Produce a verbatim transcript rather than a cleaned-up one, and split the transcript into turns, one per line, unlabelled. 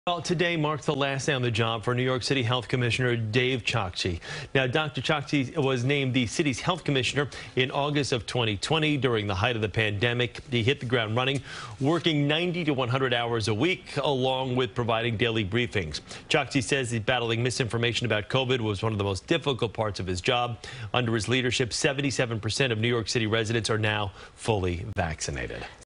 Well, today marks the last day on the job for New York City Health Commissioner Dave Chokshi. Now, Doctor Chokshi was named the city's health commissioner in August of twenty twenty during the height of the pandemic. He hit the ground running, working ninety to one hundred hours a week, along with providing daily briefings. Chokshi says he's battling misinformation about COVID was one of the most difficult parts of his job. Under his leadership, seventy-seven percent of New York City residents are now fully vaccinated.